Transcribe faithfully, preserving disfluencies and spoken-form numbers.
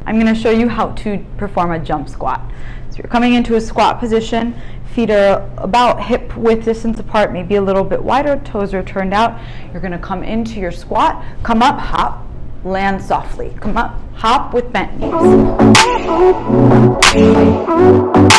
I'm going to show you how to perform a jump squat. So you're coming into a squat position, feet are about hip width distance apart, maybe a little bit wider, toes are turned out. You're going to come into your squat, come up, hop, land softly. Come up, hop with bent knees.